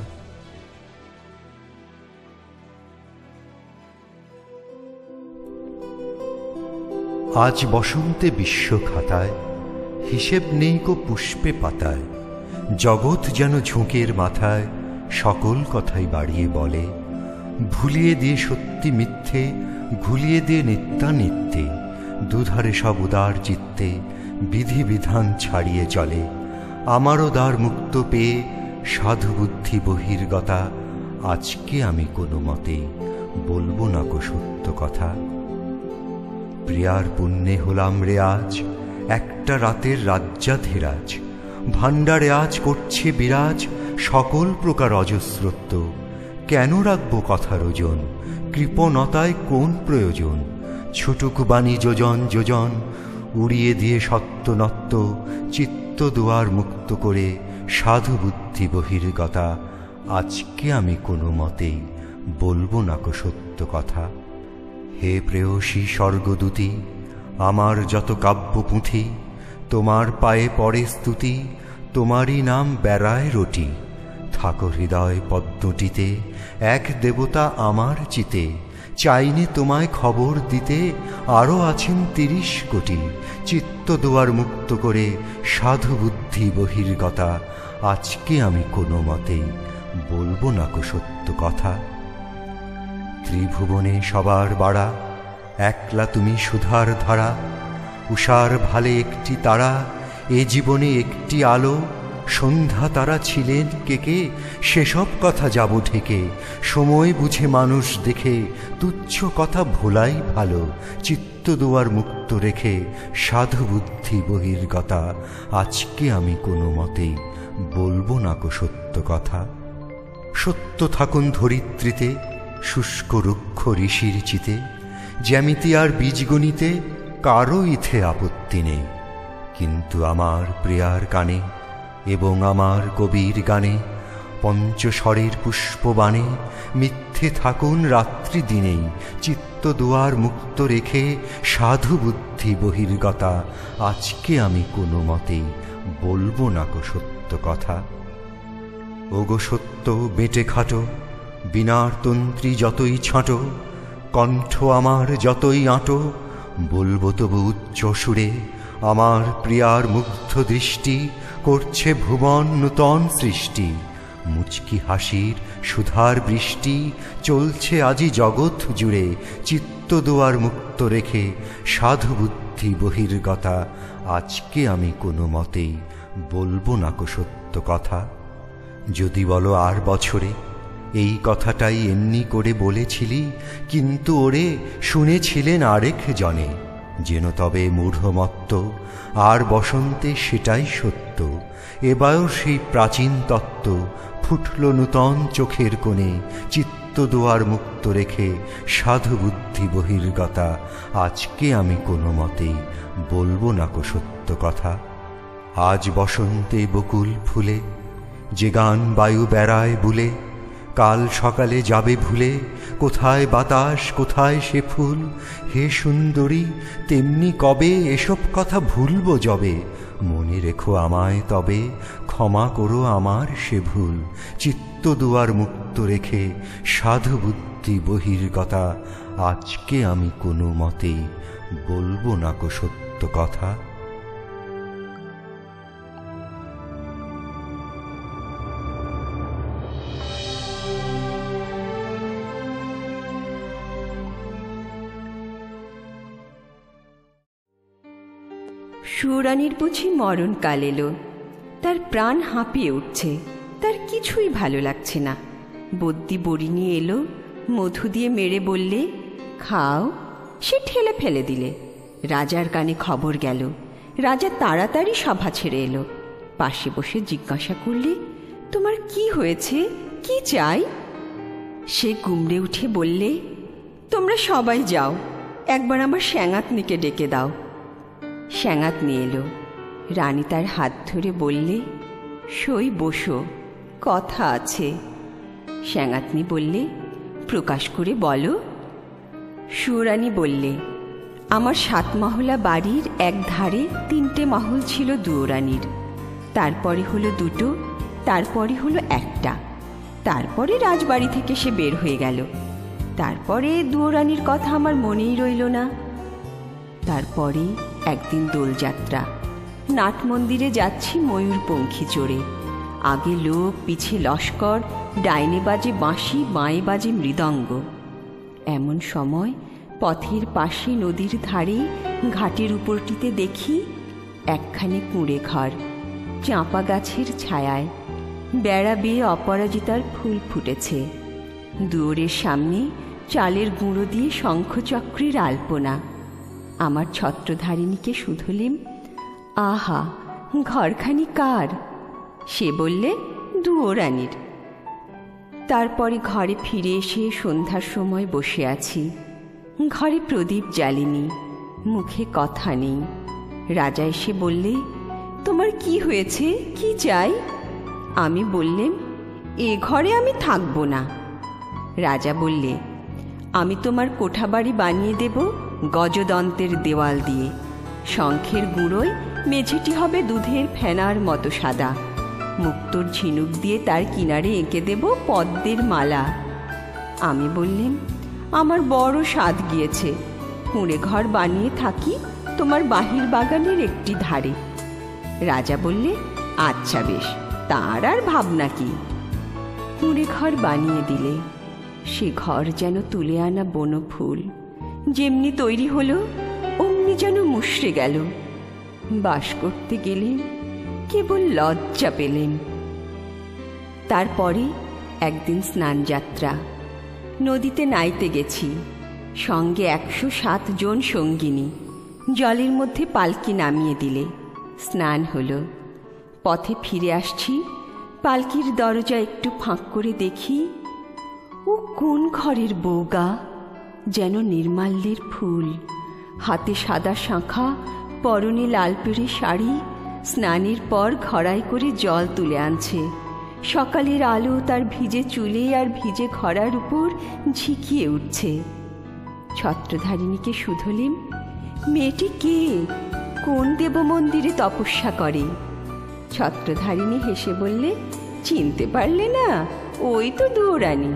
আজ বসন্তে বিশ্ব খাতায় হিসেব নেই কো পুষ্পে পাতায়, জগৎ যেন ঝুঁকের মাথায় সকল কথাই বাড়িয়ে বলে। ভুলিয়ে দিয়ে সত্যি মিথ্যে ঘুলিয়ে দিয়ে নিত্যানিত্যে, দুধারে সব উদার চিত্তে বিধি বিধান ছাড়িয়ে চলে। আমারও দ্বার মুক্ত পেয়ে সাধু বুদ্ধি বহির্গতা, আজকে আমি কোনো মতে বলবো না কো সত্য কথা। প্রিয়ার পুণ্যে হলাম রে আজ একটা রাতের রাজ্যাধিরাজ, ভাণ্ডারে আজ করছে বিরাজ সকল প্রকার অজস্রত্ব। কেন রাখবো কথার ওজন, কৃপণতায় কোন প্রয়োজন? ছুটুক বাণী যোজন যোজন উড়িয়ে দিয়ে সত্যনত্ব চিত্ত দুয়ার মুক্ত করে সাধু বুদ্ধি বহির্গতা আজকে আমি কোনো মতেই বলবো না কো সত্য কথা। হে প্রেয়সী স্বর্গদূতী, আমার যত কাব্য পুঁথি তোমার পায়ে পড়ে স্তুতি, তোমারই নাম বেড়ায় রটি। থাকো হৃদয় পদ্মটিতে, এক দেবতা আমার চিতে, চাইনি তোমায় খবর দিতে আরও আছেন তিরিশ কোটি। চিত্ত দুয়ার মুক্ত করে সাধু বুদ্ধি বহির্গতা আজকে আমি কোনো মতেই বলবো না কো সত্য কথা। ত্রিভুবনে সবার বাড়া, একলা তুমি সুধার ধারা, উষার ভালে একটি তারা, এ জীবনে একটি আলো। সন্ধ্যা তারা ছিলেন কে কে, সেসব কথা যাব ঢেকে। সময় বুঝে মানুষ দেখে তুচ্ছ কথা ভোলাই ভালো। চিত্ত দুয়ার মুক্ত রেখে সাধু বুদ্ধি বহির্গতা আজকে আমি কোনো মতেই বলবো না কো সত্য কথা। সত্য থাকুন ধরিত্রীতে, শুষ্ক রুক্ষ ঋষির চিতে, জ্যামিতি আর বীজগণিতে কারো ইথে আপত্তি নেই। কিন্তু আমার প্রিয়ার কানে এবং আমার কবির গানে পঞ্চস্বরের পুষ্পবাণে মিথ্যে থাকুন রাত্রি দিনেই। চিত্ত দুয়ার মুক্ত রেখে সাধু বুদ্ধি বহির্গতা আজকে আমি কোনো মতেই বলবো না কো সত্য কথা। ওগো সত্য বেটে খাটো, বিনার তন্ত্রী যতই ছাঁটো, কণ্ঠ আমার যতই আঁটো, বলবো তবু উচ্চ সুরে আমার প্রিয়ার মুগ্ধ দৃষ্টি করছে ভুবন নূতন সৃষ্টি। মুচকি হাসির সুধার বৃষ্টি চলছে আজি জগৎ জুড়ে। চিত্ত দুয়ার মুক্ত রেখে সাধু বুদ্ধি বহির্গতা আজকে আমি কোনো মতেই বলবো না কো সত্য কথা। যদি বলো আর বছরে এই কথাটাই এমনি করে বলেছিলি, কিন্তু ওরে শুনেছিলেন আরেক জনে। যেন তবে মূঢ়মত্ত আর বসন্তে সেটাই সত্য। এবারও সেই প্রাচীন তত্ত্ব ফুটল নূতন চোখের কোণে। চিত্ত দুয়ার মুক্ত রেখে সাধু বুদ্ধি বহির্গতা আজকে আমি কোনো মতেই বলবো না কো সত্য কথা। আজ বসন্তে বকুল ফুলে যে গান বায়ু বেড়ায় বুলে, কাল সকালে যাবে ভুলে কোথায় বাতাস কোথায় সে ফুল। হে সুন্দরী, তেমনি কবে এসব কথা ভুলবো যবে। মনে রেখো আমায় তবে, ক্ষমা করো আমার সে ভুল। চিত্ত দুয়ার মুক্ত রেখে সাধু বুদ্ধি বহির্গতা আজকে আমি কোনো মতেই বলবো না কো সত্য কথা। সুরানির বুঝি মরণকাল এলো, তার প্রাণ হাঁপিয়ে উঠছে, তার কিছুই ভালো লাগছে না। বদ্যি বড়ি নিয়ে এলো, মধু দিয়ে মেরে বললে খাও, সে ঠেলে ফেলে দিলে। রাজার কানে খবর গেল, রাজা তাড়াতাড়ি সভা ছেড়ে এলো। পাশে বসে জিজ্ঞাসা করলে তোমার কি হয়েছে, কি চাই? সে গুমড়ে উঠে বললে তোমরা সবাই যাও, একবার আমার শ্যাঙাতনিকে ডেকে দাও। শ্যাঙাতনি এলো। রানী তার হাত ধরে বললে সই বসো, কথা আছে। শ্যাঙাতনি বললে প্রকাশ করে বলো। সুরানী বললে আমার সাত মহলা বাড়ির এক ধারে তিনটে মহল ছিল দুয়োরানীর, তারপরে হলো দুটো, তারপরে হলো একটা, তারপরে রাজবাড়ি থেকে সে বের হয়ে গেল। তারপরে দুয়োরানীর কথা আমার মনেই রইল না। তারপরে একদিন দোলযাত্রা, নাট মন্দিরে যাচ্ছি ময়ূরপঙ্খী চড়ে। আগে লোক, পিছে লস্কর, ডাইনে বাজে বাঁশি, বাঁয়ে বাজে মৃদঙ্গ। এমন সময় পথের পাশে নদীর ধারে ঘাটের উপরটিতে দেখি একখানি কুঁড়ে ঘর, চাঁপা গাছের ছায়ায় বেড়া বেয়ে অপরাজিতার ফুল ফুটেছে। দুয়ারের সামনে চালের গুঁড়ো দিয়ে শঙ্খচক্রের আলপনা। আমার ছত্রধারিণীকে শুধলেম, আহা, ঘরখানি কার? সে বললে দুয়োরানীর। তারপরে ঘরে ফিরে এসে সন্ধ্যার সময় বসে আছি। ঘরে প্রদীপ জ্বালিনি, মুখে কথা নেই। রাজা এসে বললে, তোমার কি হয়েছে, কি চাই? আমি বললেম, এ ঘরে আমি থাকব না। রাজা বললে, আমি তোমার কোঠাবাড়ি বানিয়ে দেব গজদন্তের দেওয়াল দিয়ে। শঙ্খের গুঁড়োয় মেঝেটি হবে দুধের ফেনার মতো সাদা। মুক্তোর ঝিনুক দিয়ে তার কিনারে এঁকে দেব পদ্মের মালা। আমি বললেম, আমার বড় স্বাদ গিয়েছে, কুঁড়ে ঘর বানিয়ে থাকি তোমার বাহির বাগানের একটি ধারে। রাজা বললে, আচ্ছা বেশ, তার আর ভাবনা কি। কুঁড়ে ঘর বানিয়ে দিলে। সে ঘর যেন তুলে আনা বনফুল, যেমনি তৈরি হলো অমনি যেন মুষড়ে গেল। বাস করতে গেলেন, কেবল লজ্জা পেলেন। তারপরে একদিন স্নান যাত্রা। নদীতে নাইতে গেছি, সঙ্গে একশো সাত জন সঙ্গিনী। জলের মধ্যে পালকি নামিয়ে দিলে, স্নান হলো। পথে ফিরে আসছি, পালকির দরজা একটু ফাঁক করে দেখি, ও কোন ঘরের বউগা, যেন নির্মাল্যের ফুল, হাতে সাদা শাঁখা, পরনে লাল পেড়ে শাড়ি, স্নানের পর ঘড়াই করে জল তুলে আনছে। সকালের আলো তার ভিজে চুলে আর ভিজে ঘড়ার উপর ঝিকিয়ে উঠছে। ছত্রধারিণীকে শুধলেম, মেয়েটি কে, কোন দেব মন্দিরে তপস্যা করে? ছত্রধারিণী হেসে বললে, চিনতে পারলে না, ওই তো দৌড়ানি।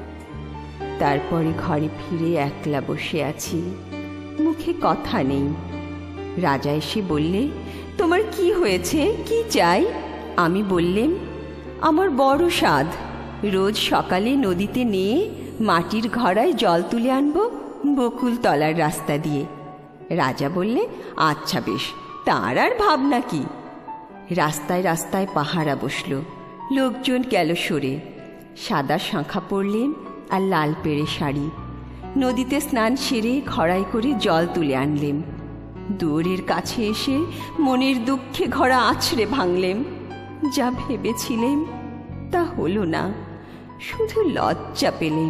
তারপরে ঘরে ফিরে একলা বসে আছি, মুখে কথা নেই। রাজা এসে বললে, তোমার কি হয়েছে, কি চাই? আমি বললেম, আমার বড় স্বাদ, রোজ সকালে নদীতে নিয়ে মাটির ঘড়ায় জল তুলে আনবো বকুল তলার রাস্তা দিয়ে। রাজা বললে, আচ্ছা বেশ, তার আর ভাবনা কি। রাস্তায় রাস্তায় পাহারা বসল, লোকজন গেল সরে। সাদা শাঁখা পরলেন আর লাল পেড়ে শাড়ি। নদীতে স্নান সেরে ঘড়াই করে জল তুলে আনলেম। দুয়ারের কাছে এসে মনের দুঃখে ঘড়া আছড়ে ভাঙলেম। যা ভেবেছিলেম তা হলো না, শুধু লজ্জা পেলেম।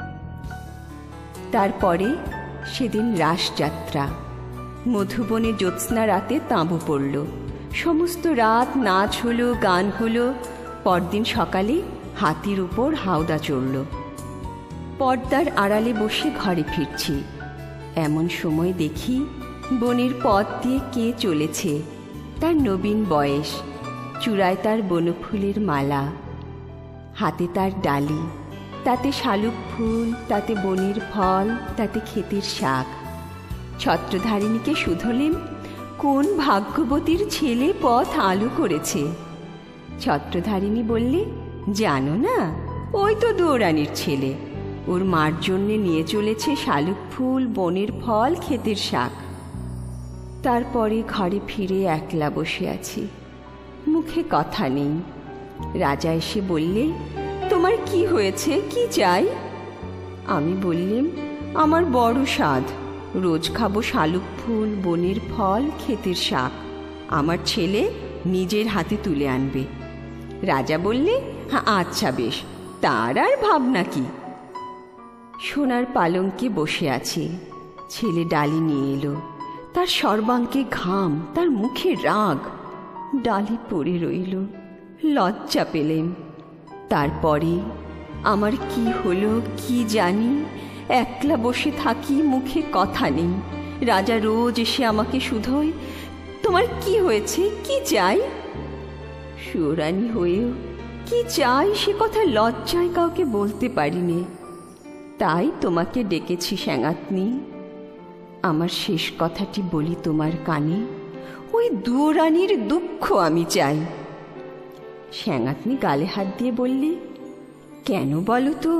তারপরে সেদিন রাসযাত্রা। মধুবনে জ্যোৎস্না রাতে তাঁবু পড়ল। সমস্ত রাত নাচ হলো, গান হলো। পরদিন সকালে হাতির উপর হাওদা চড়ল। পর্দার আড়ালে বসে ঘরে ফিরছি, এমন সময় দেখি বনের পথ দিয়ে কে চলেছে। তার নবীন বয়স, চূড়ায় তার বনফুলের মালা, হাতে তার ডালি, তাতে শালুক ফুল, তাতে বনের ফল, তাতে ক্ষেতের শাক। ছত্রধারিণীকে শুধলেম, কোন ভাগ্যবতীর ছেলে পথ আলো করেছে? ছত্রধারিণী বললে, জানো না, ওই তো দৌড়ানির ছেলে, ওর মার জন্যে নিয়ে চলেছে শালুক ফুল, বনের ফল, ক্ষেতের শাক। তারপরে ঘরে ফিরে একলা বসে আছি, মুখে কথা নেই। রাজা এসে বললে, তোমার কি হয়েছে, কি চাই? আমি বললেম, আমার বড় স্বাদ, রোজ খাবো শালুক ফুল, বনের ফল, ক্ষেতের শাক। আমার ছেলে নিজের হাতে তুলে আনবে। রাজা বললে, হ্যাঁ আচ্ছা বেশ, তার আর ভাবনা কি। সোনার পালঙ্কে বসে আছে, ছেলে ডালি নিয়ে এলো। তার সর্বাঙ্গে ঘাম, তার মুখে রাগ। ডালি পড়ে রইল, লজ্জা পেলেম। তারপরে আমার কি হলো কি জানি, একলা বসে থাকি, মুখে কথা নেই। রাজা রোজ এসে আমাকে শুধোয়, তোমার কি হয়েছে, কি চাই? সুরানী হয়েও কি চাই সে কথা লজ্জায় কাউকে বলতে পারিনি। তাই তোমাকে ডেকেছি শ্যাঙাতনি। আমার শেষ কথাটি বলি তোমার কানে, ওই দুয়োরানীর দুঃখ আমি চাই। শ্যাঙাতনি গালে হাত দিয়ে বললে, কেন বলো তো?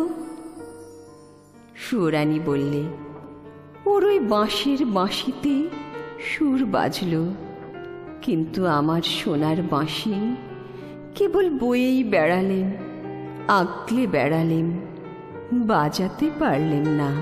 সুরানী বললে, ওর ওই বাঁশের বাঁশিতে সুর বাজল, কিন্তু আমার সোনার বাঁশি কেবল বয়েই বেড়ালেম, আগলে বেড়ালেম, বাজাতে পারলেম না।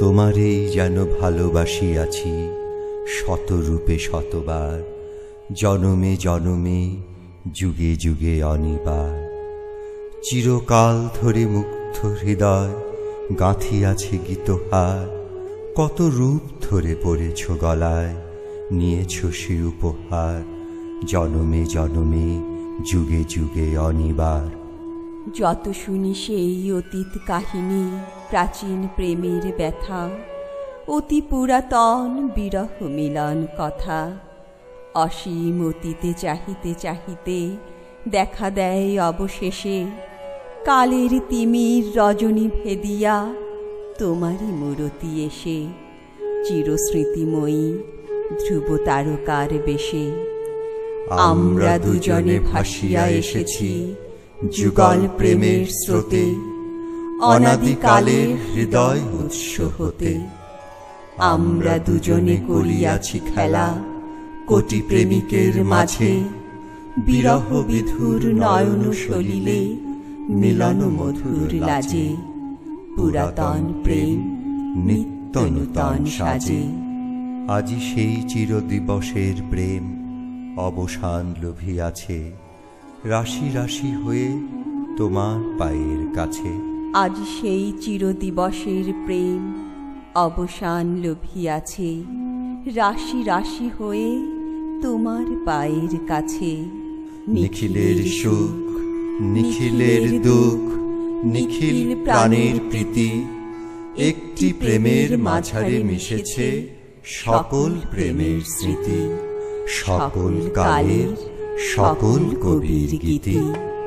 তোমারেই যেন ভালোবাসিয়াছি শতরূপে শতবার, জনমে জনমে যুগে যুগে অনিবার। চিরকাল ধরে মুগ্ধ হৃদয় গাঁথিয়াছে গীতহার, কত রূপ ধরে পড়েছ গলায়, নিয়েছ সে উপহার, জনমে জনমে যুগে যুগে অনিবার। যত শুনি সেই অতীত কাহিনী, প্রাচীন প্রেমের ব্যথা, অতি পুরাতন বিরহ মিলন কথা, অসীম অতীতে চাহিতে চাহিতে দেখা দেয় অবশেষে কালের তিমির রজনী ভেদিয়া তোমারই মূরতি এসে, চিরস্মৃতিময়ী ধ্রুব তারকার বেশে। আমরা দুজনে ভাসিয়া এসেছি যুগল প্রেমের স্রোতে, অনাদিকালের হৃদয় উৎস হতে। আমরা দুজনে করিয়াছি খেলা কোটি প্রেমিকের মাঝে, বিরহ বিধুর নয়ন সলিলে মিলন মধুর লাজে, পুরাতন প্রেম নিত্য নূতন সাজে। আজি সেই চির দিবসের প্রেম অবসান লোভিয়াছে, রাশি রাশি হয়ে তোমার পায়ের কাছে। আজ সেই চির দিবসের প্রেম অবসান লোভিয়াছে, রাশি রাশি হয়ে তোমার পায়ের কাছে। নিখিলের সুখ নিখিলের দুঃখ, নিখিল প্রাণের প্রীতি, একটি প্রেমের মাঝারে মিশেছে সকল প্রেমের স্মৃতি, সকল কালের সকল কবির গীতি।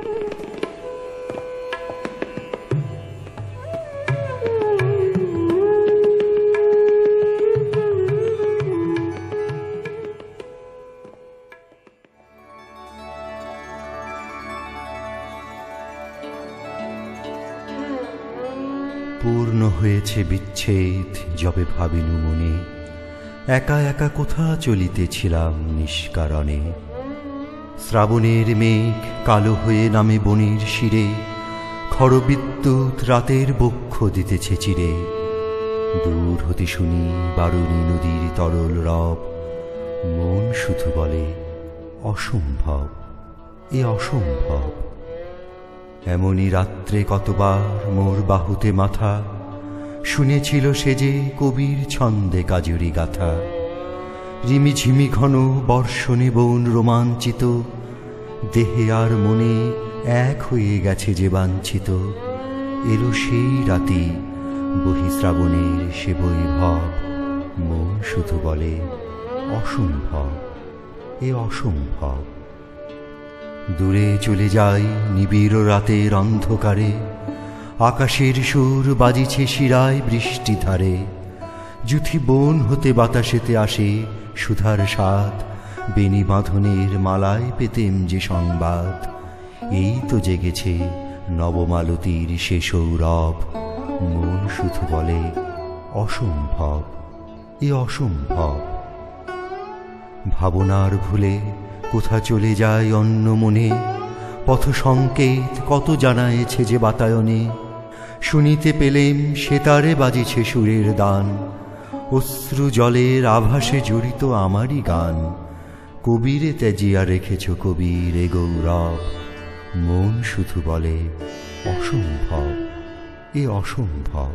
পূর্ণ হয়েছে বিচ্ছেদ যবে ভাবিনু মনে, একা একা কোথা চলিতেছিলাম নিষ্কারণে। শ্রাবণের মেঘ কালো হয়ে নামে বনের শিরে, খড়বিদ্যুৎ রাতের বক্ষ দিতেছে চিরে। দূর হতে শুনি বারুণী নদীর তরল রব, মন শুধু বলে অসম্ভব, এ অসম্ভব। এমনই রাত্রে কতবার মোর বাহুতে মাথা, শুনেছিল সে যে কবির ছন্দে কাজুরি গাথা। রিমিঝিমি ঘন বর্ষণে বন রোমাঞ্চিত, দেহে আর মনে এক হয়ে গেছে যে বাঞ্ছিত। এলো সেই রাতি বহিশ্রাবণের সে বৈভব, মন শুধু বলে অসম্ভব, এ অসম্ভব। দূরে চলে যাই নিবিড় রাতের অন্ধকারে, আকাশের সুর বাজিছে শিরায় বৃষ্টি ধারে। যুথি বন হতে বাতাসেতে আসে সুধার স্বাদ, বেনি বাঁধনের মালায় পেতেম যে সংবাদ। এই তো জেগেছে নবমালতীর সে সৌরভ, মন শুধু বলে অসম্ভব, এ অসম্ভব। ভাবনার ভুলে কোথা চলে যায় অন্য মনে, পথ সংকেত কত জানায়েছে যে বাতায়নে। শুনিতে পেলেম সেতারে বাজিছে সুরের দান, অশ্রু জলের আভাসে জড়িত আমারই গান। কবিরে ত্যাজিয়া রেখেছ কবির এ গৌরব, মন শুধু বলে অসম্ভব, এ অসম্ভব।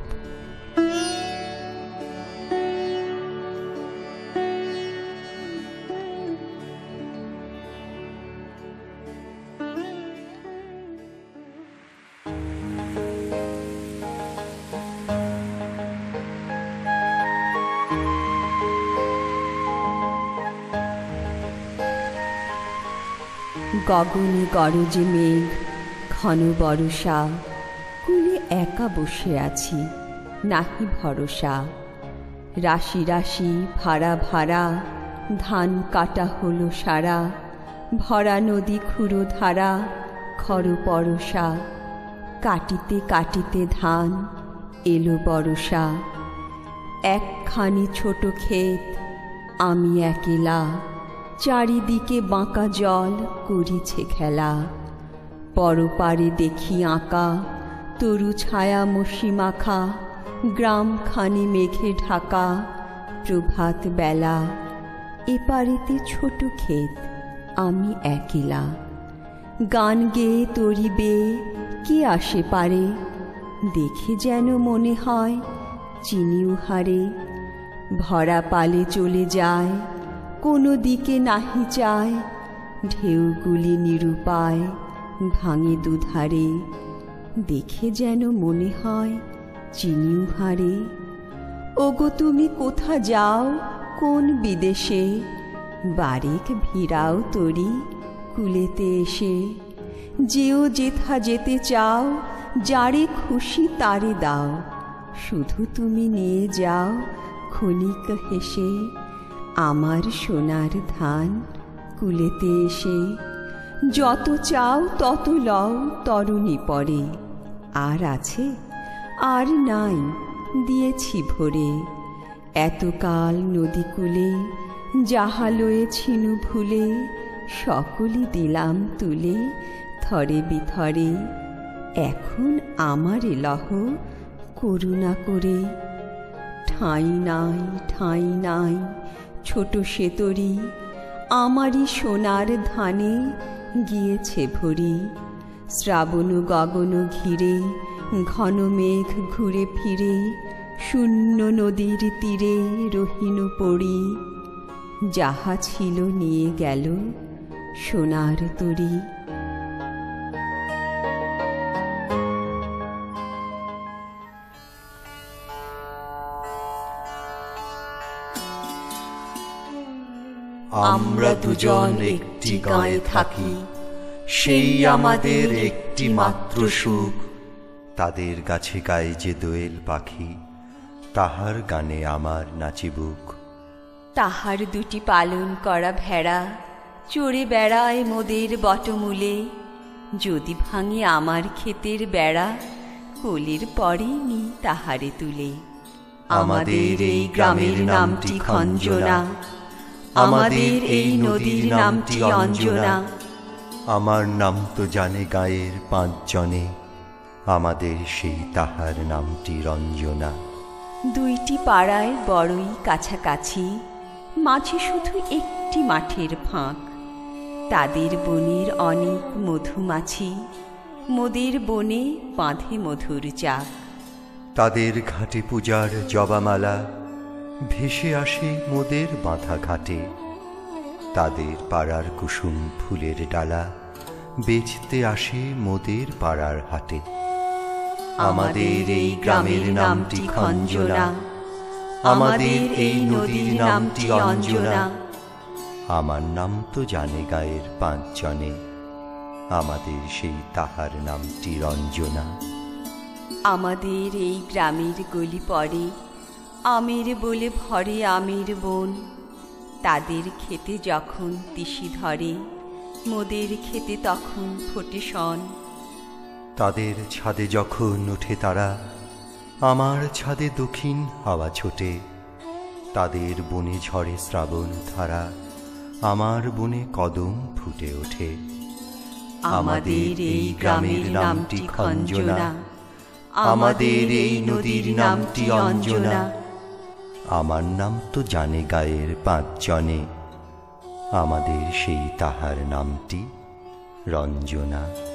গগনে গরজে মেঘ ঘন বরষা, কুলে একা বসে আছি নাহি ভরসা। রাশি রাশি ভাড়া ভাড়া ধান কাটা হলো সারা, ভরা নদী ক্ষুরো ধারা খর পরশা। কাটিতে কাটিতে ধান এলো বরষা, একখানি ছোট ক্ষেত আমি একেলা। চারিদিকে বাঁকা জল করিছে খেলা, পরপারে দেখি আঁকা তরু ছায়া মসি মাখা। গ্রামখানি মেঘে ঢাকা প্রভাত বেলা, এপারেতে ছোট ক্ষেত, আমি একলা। গান গেয়ে তরিবে কে আসে পারে, দেখে যেন মনে হয় চিনি উহারে। ভরা পালে চলে যায়, কোনো দিকে নাহি চায়, ঢেউগুলি নিরুপায় ভাঙে দুধারে। দেখে যেন মনে হয় চিনি উহারে। ওগো তুমি কোথা যাও কোন বিদেশে, বারেক ভিড়াও তরি কুলেতে এসে। যেও যেথা যেতে চাও, যারে খুশি তারে দাও, শুধু তুমি নিয়ে যাও ক্ষণিক হেসে আমার সোনার ধান কুলেতে এসে। যত চাও তত লও তরুণী পরে, আর আছে আর নাই দিয়েছি ভরে। এতকাল নদী কূলে যাহা লয়েছিনু ভুলে, সকলই দিলাম তুলে থরে বিথরে। এখন আমারে লহ করুণা করে। ঠাঁই নাই ঠাঁই নাই ছোট সেতরি, আমারই সোনার ধানে গিয়েছে ভরি। শ্রাবণ গগন ঘিরে ঘন মেঘ ঘুরে ফিরে, শূন্য নদীর তীরে রহিনু পড়ি। যাহা ছিল নিয়ে গেল সোনার তরি। আমরা দুজন একটি গাঁয়ে থাকি, সেই আমাদের একটি মাত্র সুখ। তাদের গাছে গায়ে যে দোয়েল পাখি, তাহার গানে আমার নাচিবুক। তাহার দুটি পালন করা ভেড়া চড়ে বেড়ায় মোদের বটমূলে। যদি ভাঙে আমার ক্ষেতের বেড়া, কোলের পরে নি তাহারে তুলে। আমাদের এই গ্রামের নামটি খঞ্জনা, আমাদের এই নদীর নামটি অঞ্জনা। আমার নাম তো জানে গায়ের পাঁচজনে, আমাদের সেই তাহার নামটি রঞ্জনা। দুইটি পাড়ায় বড়ই কাছাকাছি, মাঝে শুধু একটি মাঠের ফাঁক। তাদের বনের অনেক মধুমাছি, মোদের বনে বাঁধে মধুর চাক। তাদের ঘাটে পূজার জবামালা ভেসে আসে মোদের বাঁধা ঘাটে। তাদের পাড়ার কুসুম ফুলের ডালা বেচতে আসে মোদের পাড়ার হাটে। আমাদের এই গ্রামের নামটি খঞ্জনা, আমাদের এই নদীর নামটি অঞ্জনা। আমার নাম তো জানে গায়ের পাঁচজনে, আমাদের সেই তাহার নামটি রঞ্জনা। আমাদের এই গ্রামের গলি পড়ে আমের বলে ভরে আমের বন। তাদের খেতে যখন তিসি ধরে, মোদের খেতে তখন ফোটে শন। তাদের ছাদে যখন ওঠে তারা, আমার ছাদে দক্ষিণ হাওয়া ছোটে। তাদের বনে ঝরে শ্রাবণ ধারা, আমার বনে কদম ফুটে ওঠে। আমাদের এই গ্রামের নামটি খঞ্জনা, আমাদের এই নদীর নামটি অঞ্জনা। আমার নাম তো জানে গায়ের পাঁচজনে, আমাদের সেই তাহার নামটি রঞ্জনা।